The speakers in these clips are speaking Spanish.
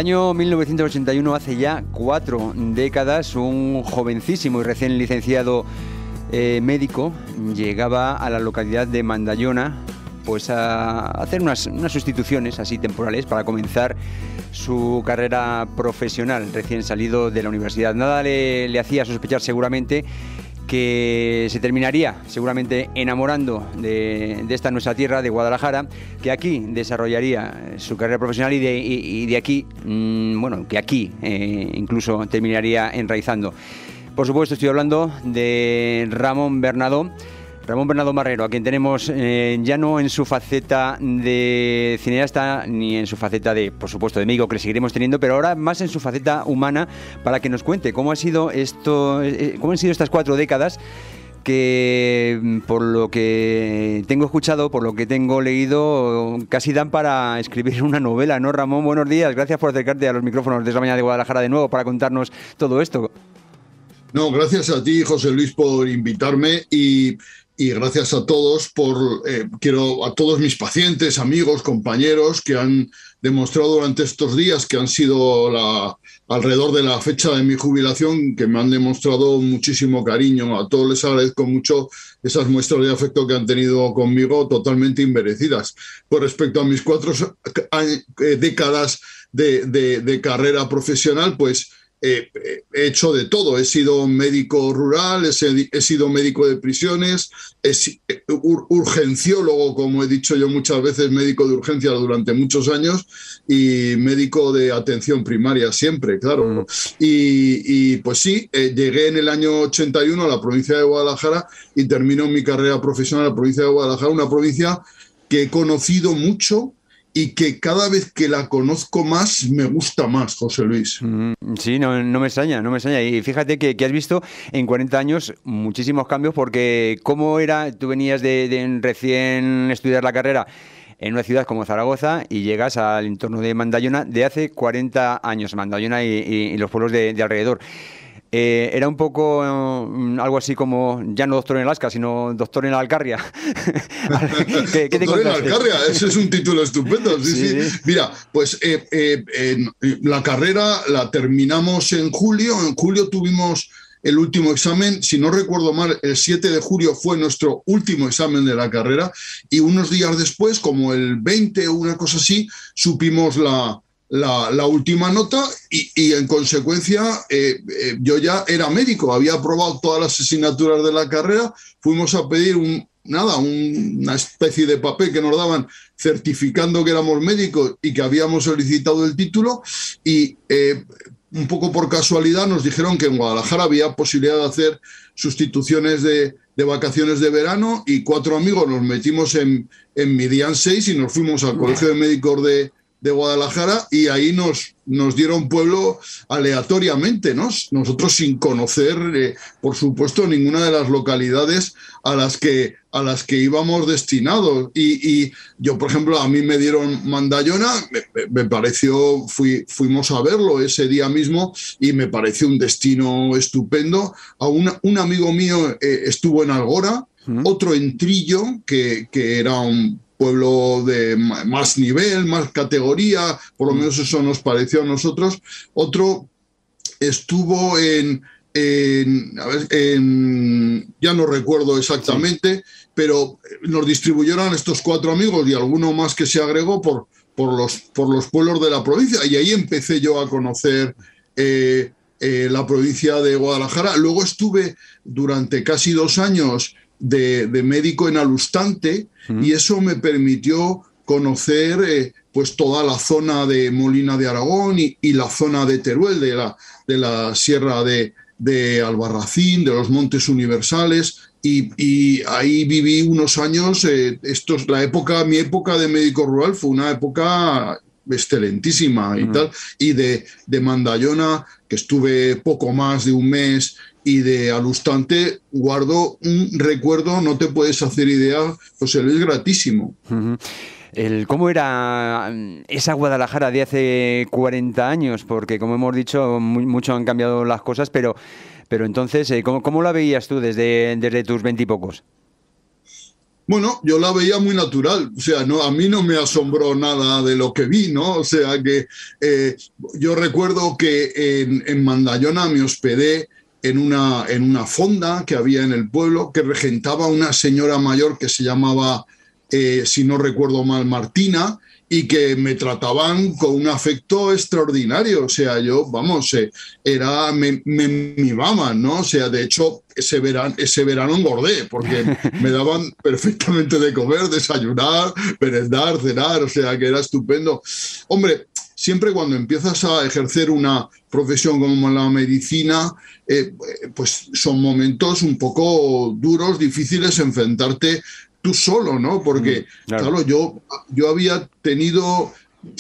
año 1981, hace ya 4 décadas, un jovencísimo y recién licenciado médico llegaba a la localidad de Mandallona pues a hacer unas sustituciones así temporales para comenzar su carrera profesional recién salido de la universidad. Nada le hacía sospechar seguramente que se terminaría seguramente enamorando de esta nuestra tierra, de Guadalajara, que aquí desarrollaría su carrera profesional y de aquí, que aquí incluso terminaría enraizando. Por supuesto, estoy hablando de Ramón Bernadó Marrero, a quien tenemos ya no en su faceta de cineasta ni en su faceta de, por supuesto, de médico, que le seguiremos teniendo, pero ahora más en su faceta humana, para que nos cuente cómo han sido estas 4 décadas que, por lo que tengo escuchado, por lo que tengo leído, casi dan para escribir una novela, ¿no, Ramón? Buenos días, gracias por acercarte a los micrófonos de La Mañana de Guadalajara de nuevo para contarnos todo esto. No, gracias a ti, José Luis, por invitarme y gracias a todos quiero a todos mis pacientes, amigos, compañeros que han demostrado durante estos días, que han sido alrededor de la fecha de mi jubilación, que me han demostrado muchísimo cariño. A todos les agradezco mucho esas muestras de afecto que han tenido conmigo, totalmente inmerecidas. Pues respecto a mis 4 décadas de carrera profesional, pues he hecho de todo. He sido médico rural, he sido médico de prisiones, urgenciólogo, como he dicho yo muchas veces, médico de urgencias durante muchos años y médico de atención primaria siempre, claro. Y pues sí, llegué en el año 81 a la provincia de Guadalajara y termino mi carrera profesional en la provincia de Guadalajara, una provincia que he conocido mucho y que cada vez que la conozco más, me gusta más, José Luis. Sí, no me extraña. Y fíjate que has visto en 40 años muchísimos cambios, porque ¿cómo era? Tú venías de recién estudiar la carrera en una ciudad como Zaragoza y llegas al entorno de Mandallona de hace 40 años, Mandallona y los pueblos de alrededor. Era un poco algo así como, ya no doctor en Alaska, sino doctor en la Alcarria. ¿Qué te doctor en la Alcarria, ese es un título estupendo. Sí. Mira, pues la carrera la terminamos en julio. En julio tuvimos el último examen. Si no recuerdo mal, el 7 de julio fue nuestro último examen de la carrera. Y unos días después, como el 20 o una cosa así, supimos la última nota y en consecuencia yo ya era médico, había aprobado todas las asignaturas de la carrera. Fuimos a pedir una especie de papel que nos daban certificando que éramos médicos y que habíamos solicitado el título, y un poco por casualidad nos dijeron que en Guadalajara había posibilidad de hacer sustituciones de vacaciones de verano, y 4 amigos nos metimos en Midian 6 y nos fuimos al Colegio de Médicos de Guadalajara, y ahí nos dieron pueblo aleatoriamente, ¿no? Nosotros sin conocer, por supuesto, ninguna de las localidades a las que íbamos destinados. Y yo, por ejemplo, a mí me dieron Mandallona, me pareció, fuimos a verlo ese día mismo y me pareció un destino estupendo. Un amigo mío estuvo en Algora, otro en Trillo, que era un pueblo de más nivel, más categoría, por lo menos eso nos pareció a nosotros. Otro estuvo ya no recuerdo exactamente, pero nos distribuyeron estos 4 amigos y alguno más que se agregó por los pueblos de la provincia, y ahí empecé yo a conocer la provincia de Guadalajara. Luego estuve durante casi 2 años de médico en Alustante, y eso me permitió conocer pues toda la zona de Molina de Aragón y la zona de Teruel, de la sierra de Albarracín, de los Montes Universales, y ahí viví unos años. Mi época de médico rural fue una época excelentísima y tal, y de Mandallona, que estuve poco más de un mes, y de Alustante guardo un recuerdo, no te puedes hacer idea, José Luis, gratísimo. ¿Cómo era esa Guadalajara de hace 40 años? Porque, como hemos dicho, mucho han cambiado las cosas, pero entonces, ¿cómo la veías tú desde tus 20 y pocos? Bueno, yo la veía muy natural, o sea, no, a mí no me asombró nada de lo que vi, ¿no? O sea, que yo recuerdo que en Mandallona me hospedé en una fonda que había en el pueblo que regentaba una señora mayor que se llamaba, si no recuerdo mal, Martina, y que me trataban con un afecto extraordinario. O sea, yo, vamos, me mimaban, ¿no? O sea, de hecho, ese verano engordé, porque me daban perfectamente de comer, desayunar, merendar, cenar, o sea, que era estupendo. Hombre, siempre cuando empiezas a ejercer una profesión como la medicina, pues son momentos un poco duros, difíciles, enfrentarte tú solo, ¿no? Porque, claro, yo había tenido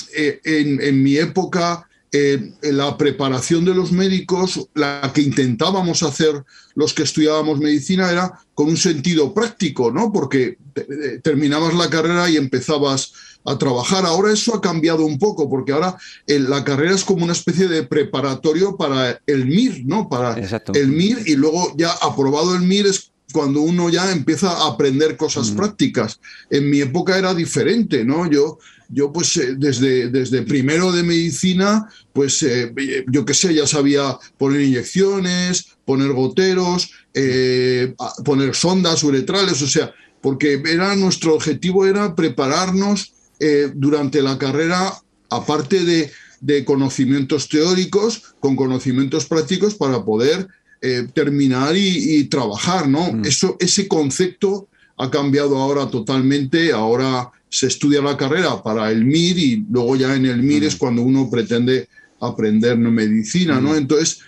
en mi época la preparación de los médicos, la que intentábamos hacer los que estudiábamos medicina, era con un sentido práctico, ¿no? Porque terminabas la carrera y empezabas a trabajar. Ahora eso ha cambiado un poco, porque ahora la carrera es como una especie de preparatorio para el MIR, ¿no? Para el MIR, y luego ya aprobado el MIR es cuando uno ya empieza a aprender cosas prácticas. En mi época era diferente, ¿no? Yo pues desde primero de medicina, pues yo qué sé, ya sabía poner inyecciones, poner goteros, poner sondas uretrales, o sea, porque nuestro objetivo era prepararnos durante la carrera, aparte de conocimientos teóricos, con conocimientos prácticos para poder terminar y trabajar, ¿no? Ese concepto ha cambiado ahora totalmente. Ahora se estudia la carrera para el MIR y luego ya en el MIR es cuando uno pretende aprender medicina, ¿no? Entonces,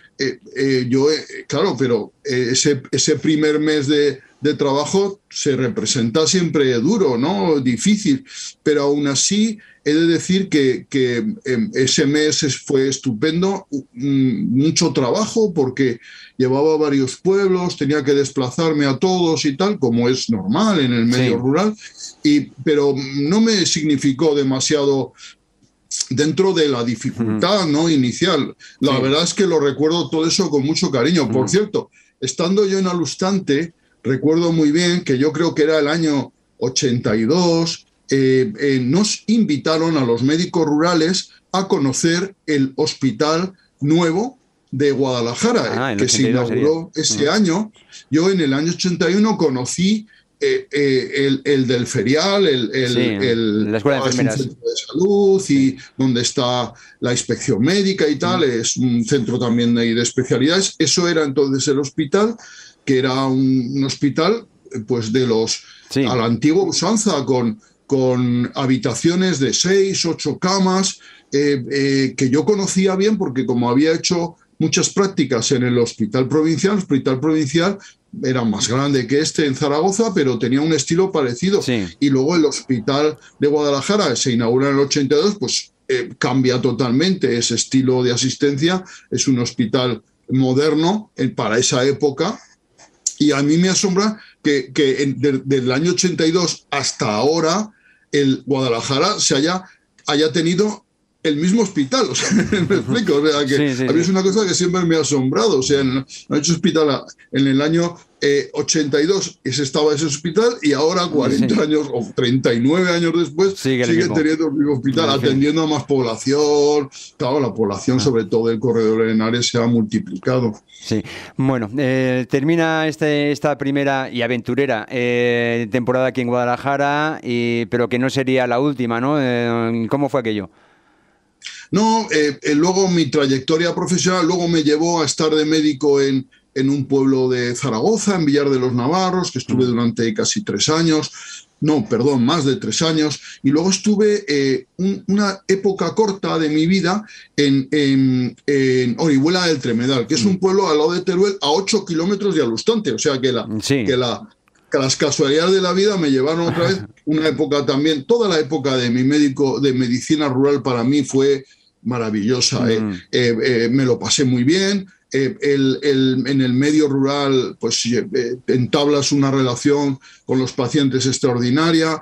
claro, pero ese primer mes de trabajo se representa siempre duro, ¿no? Difícil, pero aún así he de decir que ese mes fue estupendo, mucho trabajo porque llevaba varios pueblos, tenía que desplazarme a todos y tal, como es normal en el medio rural, pero no me significó demasiado dentro de la dificultad, ¿no? Inicial. La verdad es que lo recuerdo todo eso con mucho cariño. Por cierto, estando yo en Alustante, recuerdo muy bien que yo creo que era el año 82, nos invitaron a los médicos rurales a conocer el hospital nuevo de Guadalajara, que se inauguró ese año. Yo en el año 81 conocí el del Ferial, la Escuela de Enfermeras, es un centro de salud y donde está la inspección médica y tal, es un centro también de especialidades. Eso era entonces el hospital, que era un hospital pues de los a la antigua usanza, con habitaciones de 6, 8 camas, que yo conocía bien porque como había hecho muchas prácticas en el hospital provincial era más grande que este en Zaragoza, pero tenía un estilo parecido. Y luego el hospital de Guadalajara se inaugura en el 82, pues cambia totalmente ese estilo de asistencia. Es un hospital moderno para esa época. Y a mí me asombra que del año 82 hasta ahora el Guadalajara haya tenido el mismo hospital, o sea, me explico, o sea, que a mí es una cosa que siempre me ha asombrado, o sea, en el hospital en el año 82 estaba ese hospital y ahora 40 años o 39 años después sigue teniendo el mismo hospital, atendiendo a más población. Claro, la población, sobre todo del corredor de Henares, se ha multiplicado. Sí, bueno, termina esta primera y aventurera temporada aquí en Guadalajara, pero que no sería la última, ¿no? ¿Cómo fue aquello? No, luego mi trayectoria profesional luego me llevó a estar de médico en un pueblo de Zaragoza, en Villar de los Navarros, que estuve durante casi 3 años, más de 3 años, y luego estuve una época corta de mi vida en Orihuela del Tremedal, que es un pueblo al lado de Teruel, a 8 kilómetros de Alustante, o sea que las casualidades de la vida me llevaron otra vez una época también. Toda la época de mi medicina rural para mí fue maravillosa. Me lo pasé muy bien. En el medio rural pues entablas una relación con los pacientes extraordinaria.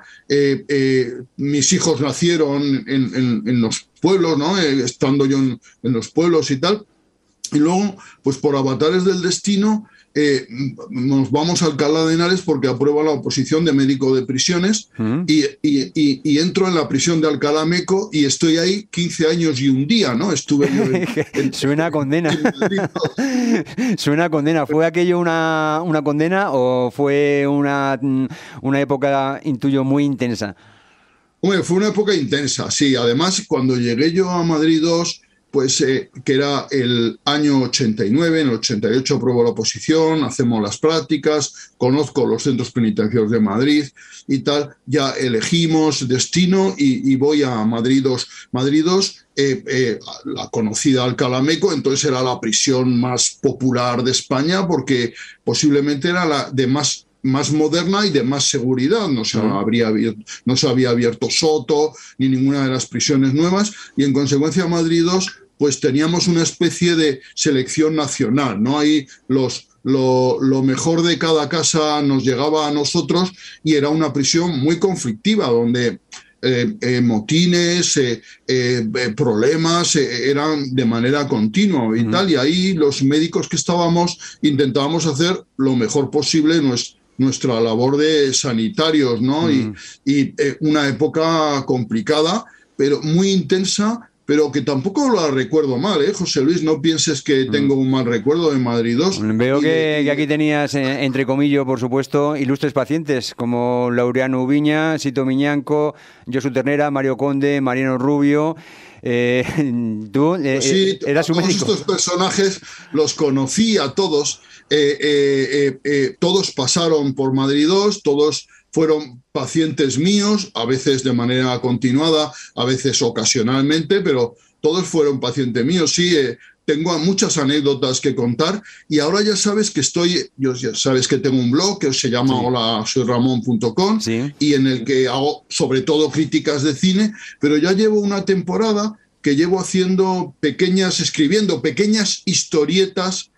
Mis hijos nacieron en los pueblos, ¿no? Estando yo en los pueblos y tal. Y luego, pues por avatares del destino, nos vamos a Alcalá de Henares porque apruebo la oposición de médico de prisiones y entro en la prisión de Alcalá Meco y estoy ahí 15 años y un día, ¿no? Estuve yo Suena a condena. Suena a condena. ¿Fue aquello una condena o fue una época, intuyo, muy intensa? Hombre, fue una época intensa, sí. Además, cuando llegué yo a Madrid II, pues que era el año 89, en el 88 apruebo la oposición, hacemos las prácticas, conozco los centros penitenciarios de Madrid y tal, ya elegimos destino y voy a Madrid II. Madrid II, la conocida Alcalá Meco, entonces era la prisión más popular de España porque posiblemente era la de más moderna y de más seguridad. No se había abierto Soto ni ninguna de las prisiones nuevas y en consecuencia Madrid II pues teníamos una especie de selección nacional, ¿no? Ahí lo mejor de cada casa nos llegaba a nosotros y era una prisión muy conflictiva donde motines, problemas eran de manera continua y tal, y ahí los médicos que estábamos intentábamos hacer lo mejor posible nuestra labor de sanitarios, ¿no? Y una época complicada, pero muy intensa, pero que tampoco la recuerdo mal, José Luis, no pienses que tengo un mal recuerdo de Madrid II. Veo que aquí tenías, entre comillas, por supuesto, ilustres pacientes como Laureano Ubiña, Sito Miñanco, Josu Ternera, Mario Conde, Mariano Rubio. Tú pues sí, eras un médico. Todos estos personajes los conocí a todos. Todos pasaron por Madrid II, todos fueron pacientes míos, a veces de manera continuada, a veces ocasionalmente, pero todos fueron pacientes míos. Sí, tengo muchas anécdotas que contar y ahora ya sabes que ya sabes que tengo un blog que se llama holasoyramon.com y en el que hago sobre todo críticas de cine, pero ya llevo una temporada que llevo escribiendo pequeñas historietas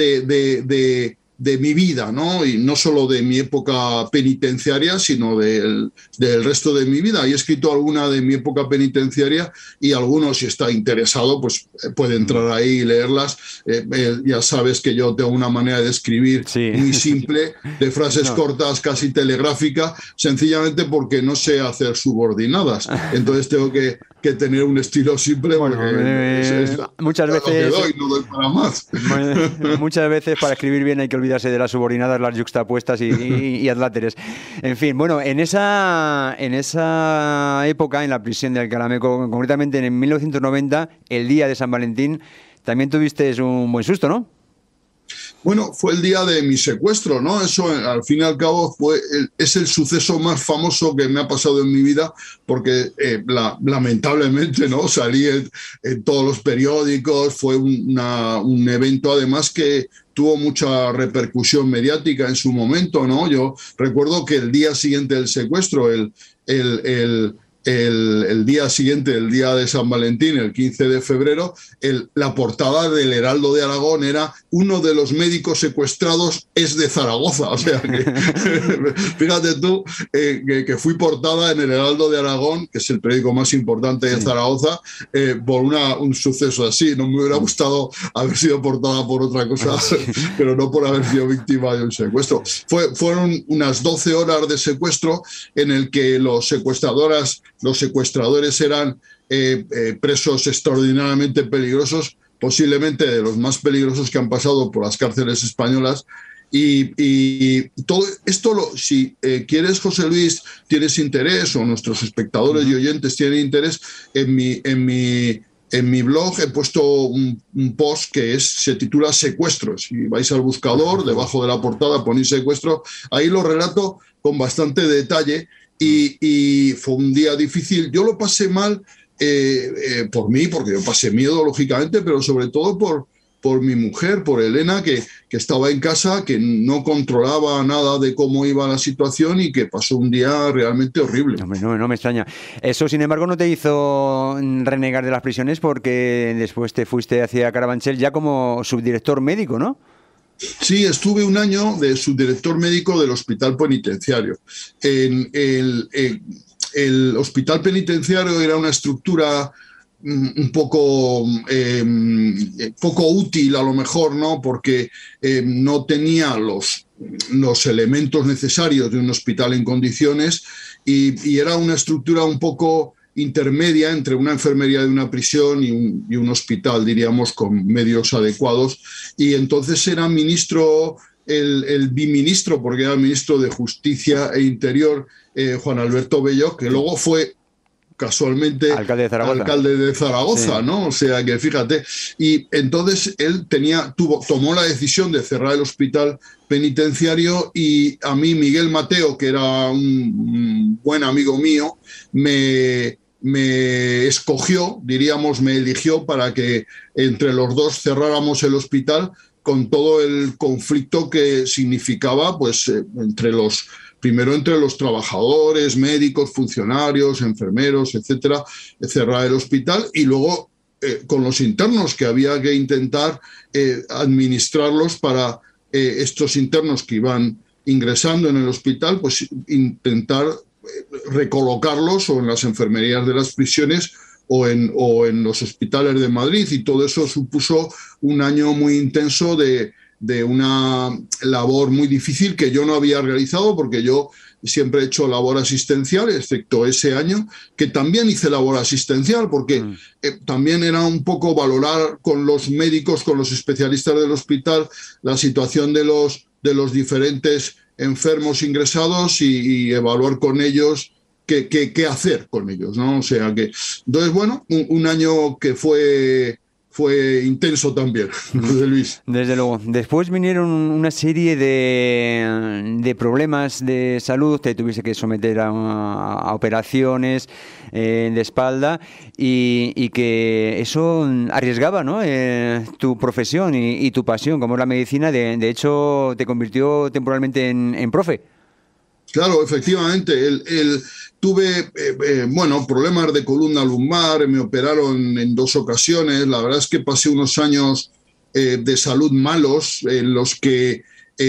de mi vida, ¿no? Y no solo de mi época penitenciaria, sino del resto de mi vida. He escrito alguna de mi época penitenciaria y alguno, si está interesado, pues puede entrar ahí y leerlas. Ya sabes que yo tengo una manera de escribir muy simple, de frases cortas, casi telegráfica, sencillamente porque no sé hacer subordinadas. Entonces tengo que tener un estilo simple. Bueno, muchas veces no doy para más. Muchas veces para escribir bien hay que olvidarse de las subordinadas, las yuxtapuestas y adláteres. En fin, bueno, en esa época, en la prisión de Alcalá Meco, concretamente en 1990, el día de San Valentín, también tuviste un buen susto, ¿no? Bueno, fue el día de mi secuestro, ¿no? Eso, al fin y al cabo, es el suceso más famoso que me ha pasado en mi vida, porque lamentablemente, ¿no? Salí en todos los periódicos, fue un evento, además, que tuvo mucha repercusión mediática en su momento, ¿no? Yo recuerdo que el día siguiente del secuestro, el día siguiente, el día de San Valentín, el 15 de febrero, la portada del Heraldo de Aragón era: uno de los médicos secuestrados es de Zaragoza. O sea, que, fíjate tú que fui portada en el Heraldo de Aragón, que es el periódico más importante de Zaragoza, por un suceso así. No me hubiera gustado haber sido portada por otra cosa, pero no por haber sido víctima de un secuestro. Fueron unas 12 horas de secuestro en el que los secuestradores eran presos extraordinariamente peligrosos, posiblemente de los más peligrosos que han pasado por las cárceles españolas. Y todo esto, si quieres, José Luis, tienes interés, o nuestros espectadores y oyentes tienen interés, en mi blog he puesto un post que se titula Secuestros. Si vais al buscador, debajo de la portada ponéis secuestro, ahí lo relato con bastante detalle. Y fue un día difícil. Yo lo pasé mal por mí, porque yo pasé miedo, lógicamente, pero sobre todo por mi mujer, por Elena, que estaba en casa, que no controlaba nada de cómo iba la situación y que pasó un día realmente horrible. No me extraña. Eso, sin embargo, no te hizo renegar de las prisiones, porque después te fuiste hacia Carabanchel ya como subdirector médico, ¿no? Sí, estuve un año de subdirector médico del hospital penitenciario. El hospital penitenciario era una estructura un poco, poco útil a lo mejor, ¿no? Porque no tenía los elementos necesarios de un hospital en condiciones y era una estructura un poco intermedia entre una enfermería de una prisión y un hospital, diríamos, con medios adecuados. Y entonces era ministro, el biministro, porque era ministro de Justicia e Interior, Juan Alberto Bello, que luego fue casualmente alcalde de Zaragoza, sí. ¿No? O sea que fíjate. Y entonces él tomó la decisión de cerrar el hospital penitenciario y a mí Miguel Mateo, que era un buen amigo mío, me escogió, diríamos, me eligió para que entre los dos cerráramos el hospital con todo el conflicto que significaba, pues, primero entre los trabajadores, médicos, funcionarios, enfermeros, etcétera, cerrar el hospital y luego con los internos, que había que intentar administrarlos para estos internos que iban ingresando en el hospital, pues intentar recolocarlos o en las enfermerías de las prisiones o en los hospitales de Madrid, y todo eso supuso un año muy intenso de una labor muy difícil que yo no había realizado, porque yo siempre he hecho labor asistencial, excepto ese año, que también hice labor asistencial, porque también era un poco valorar con los médicos, con los especialistas del hospital, la situación de los diferentes enfermos ingresados y evaluar con ellos qué hacer con ellos, ¿no? O sea que, entonces, bueno, un año que fue intenso también, José Luis. Desde luego. Después vinieron una serie de problemas de salud, te tuviste que someter a operaciones de espalda y que eso arriesgaba, ¿no? Tu profesión y tu pasión, como es la medicina. De hecho, te convirtió temporalmente en profe. Claro, efectivamente. Tuve problemas de columna lumbar, me operaron en 2 ocasiones. La verdad es que pasé unos años de salud malos en los que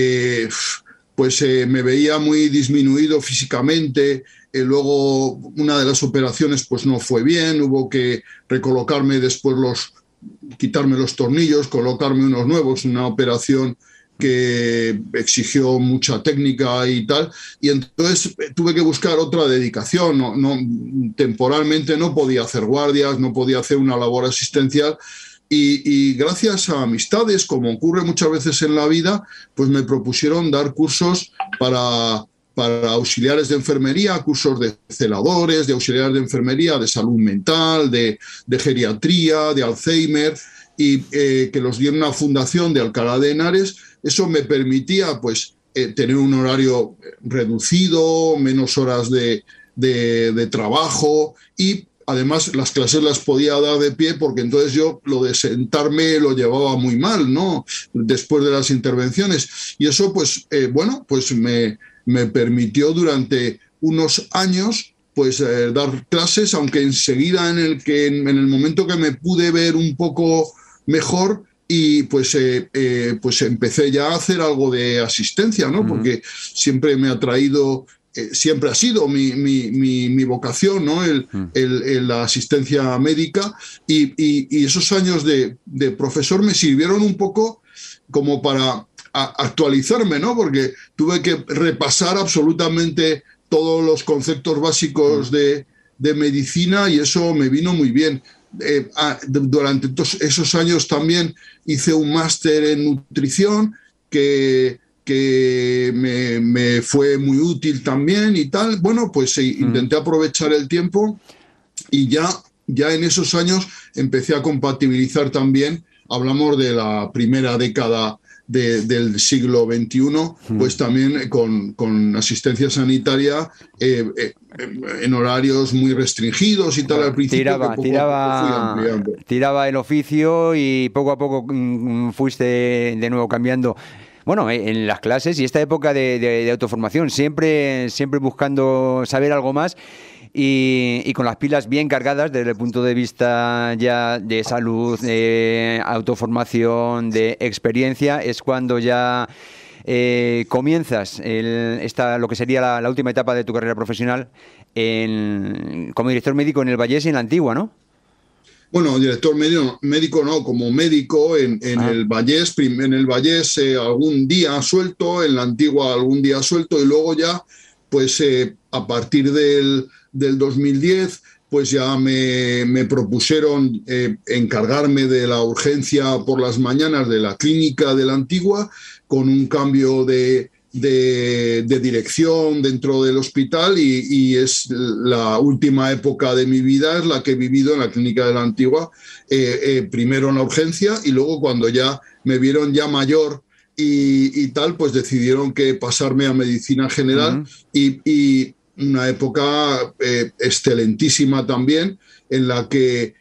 me veía muy disminuido físicamente. Luego una de las operaciones pues no fue bien, hubo que recolocarme después, quitarme los tornillos, colocarme unos nuevos, una operación que exigió mucha técnica y tal, y entonces tuve que buscar otra dedicación. Temporalmente no podía hacer guardias, no podía hacer una labor asistencial, y gracias a amistades, como ocurre muchas veces en la vida, pues me propusieron dar cursos para auxiliares de enfermería, cursos de celadores, de auxiliares de enfermería, de salud mental, de geriatría, de Alzheimer, y que los di en una fundación de Alcalá de Henares. Eso me permitía pues tener un horario reducido, menos horas de trabajo, y además las clases las podía dar de pie, porque entonces yo lo de sentarme lo llevaba muy mal, ¿no? Después de las intervenciones. Y eso pues me permitió durante unos años pues dar clases, aunque enseguida en el momento que me pude ver un poco mejor, y pues empecé ya a hacer algo de asistencia, ¿no? Porque siempre me ha traído, siempre ha sido mi vocación, ¿no? La asistencia médica, y esos años de profesor me sirvieron un poco como para actualizarme, ¿no? Porque tuve que repasar absolutamente todos los conceptos básicos de medicina, y eso me vino muy bien. Durante esos años también hice un máster en nutrición que me fue muy útil también y tal. Bueno, pues intenté aprovechar el tiempo, y ya en esos años empecé a compatibilizar también, hablamos de la primera década del siglo XXI, pues también con asistencia sanitaria en horarios muy restringidos y tal al principio. Tiraba el oficio, y poco a poco fuiste de nuevo cambiando. Bueno, en las clases y esta época de autoformación, siempre buscando saber algo más, y con las pilas bien cargadas desde el punto de vista ya de salud, de autoformación, de experiencia. Es cuando ya comienzas lo que sería la última etapa de tu carrera profesional como director médico en el Vallés y en la Antigua, ¿no? Bueno, director médico no, como médico en el Vallés, algún día suelto, en la Antigua algún día suelto, y luego ya, pues a partir del 2010, pues ya me propusieron encargarme de la urgencia por las mañanas de la clínica de la Antigua, con un cambio de dirección dentro del hospital, y es la última época de mi vida, es la que he vivido en la clínica de la Antigua, primero en la urgencia, y luego cuando ya me vieron ya mayor y tal, pues decidieron que pasarme a medicina general. Y una época excelentísima también, en la que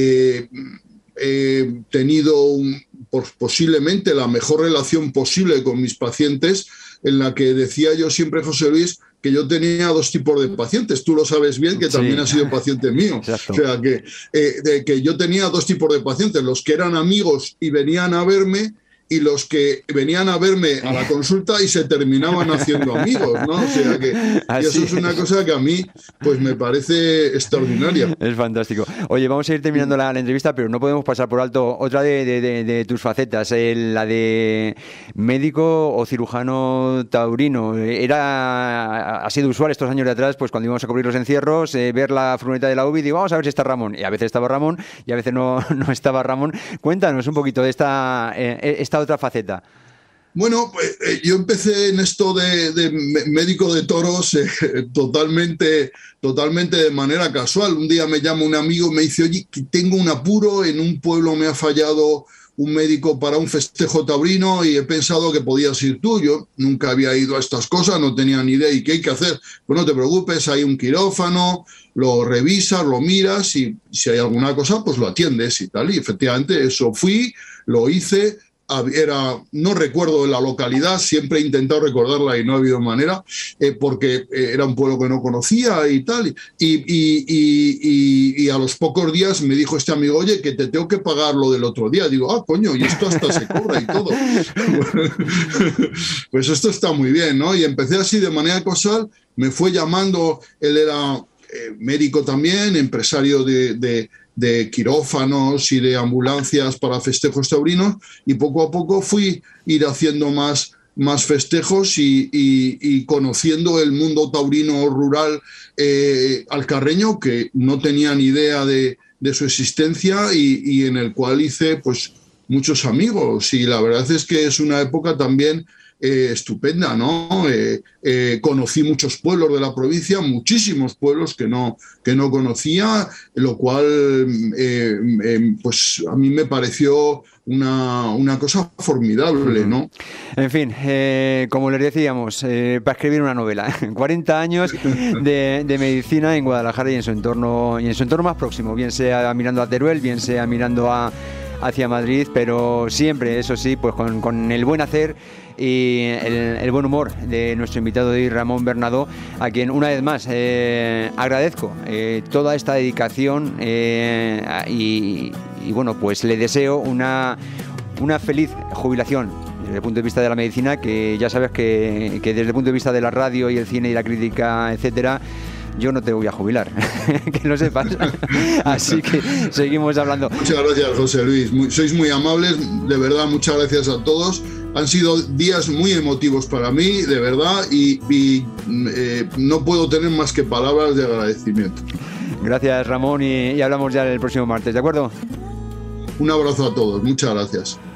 he tenido posiblemente la mejor relación posible con mis pacientes, en la que decía yo siempre, José Luis, que yo tenía dos tipos de pacientes. Tú lo sabes bien, que también has sido paciente mío. Exacto. O sea, que yo tenía dos tipos de pacientes: los que eran amigos y venían a verme, y los que venían a verme a la consulta y se terminaban haciendo amigos, ¿no? O sea que y eso es una cosa que a mí pues me parece extraordinaria. Es fantástico. Oye, vamos a ir terminando la entrevista, pero no podemos pasar por alto otra de tus facetas, la de médico o cirujano taurino. Ha sido usual estos años de atrás, pues cuando íbamos a cubrir los encierros, ver la furgoneta de la UBI y digo, vamos a ver si está Ramón. Y a veces estaba Ramón y a veces no estaba Ramón. Cuéntanos un poquito de esta otra faceta. Bueno, pues yo empecé en esto de médico de toros totalmente de manera casual. Un día me llama un amigo y me dice, oye, que tengo un apuro, en un pueblo me ha fallado un médico para un festejo taurino y he pensado que podías ir tú. Yo nunca había ido a estas cosas, no tenía ni idea. ¿Y qué hay que hacer? Pues no te preocupes, hay un quirófano, lo revisas, lo miras y si hay alguna cosa, pues lo atiendes y tal. Y efectivamente eso fui, lo hice. No recuerdo la localidad, siempre he intentado recordarla y no ha habido manera, porque era un pueblo que no conocía y tal. Y a los pocos días me dijo este amigo, oye, que te tengo que pagar lo del otro día. Digo, coño, y esto hasta se cobra y todo. Pues esto está muy bien, ¿no? Y empecé así de manera causal, me fue llamando, él era médico también, empresario de quirófanos y de ambulancias para festejos taurinos, y poco a poco fui ir haciendo más festejos y conociendo el mundo taurino rural alcarreño, que no tenía ni idea de su existencia, y en el cual hice pues muchos amigos, y la verdad es que es una época también estupenda, ¿no? Conocí muchos pueblos de la provincia, muchísimos pueblos que no conocía, lo cual pues a mí me pareció una cosa formidable, ¿no? En fin, como les decíamos, para escribir una novela, 40 años de medicina en Guadalajara y en su entorno más próximo, bien sea mirando a Teruel, bien sea mirando hacia Madrid, pero siempre, eso sí, pues con el buen hacer y el buen humor de nuestro invitado de hoy, Ramón Bernadó, a quien una vez más agradezco toda esta dedicación y bueno, pues le deseo una feliz jubilación desde el punto de vista de la medicina, que ya sabes que desde el punto de vista de la radio y el cine y la crítica, etcétera, yo no te voy a jubilar, que lo sepas. Así que seguimos hablando. Muchas gracias, José Luis. Sois muy amables, de verdad, muchas gracias a todos. Han sido días muy emotivos para mí, de verdad, y no puedo tener más que palabras de agradecimiento. Gracias, Ramón, y hablamos ya el próximo martes, ¿de acuerdo? Un abrazo a todos, muchas gracias.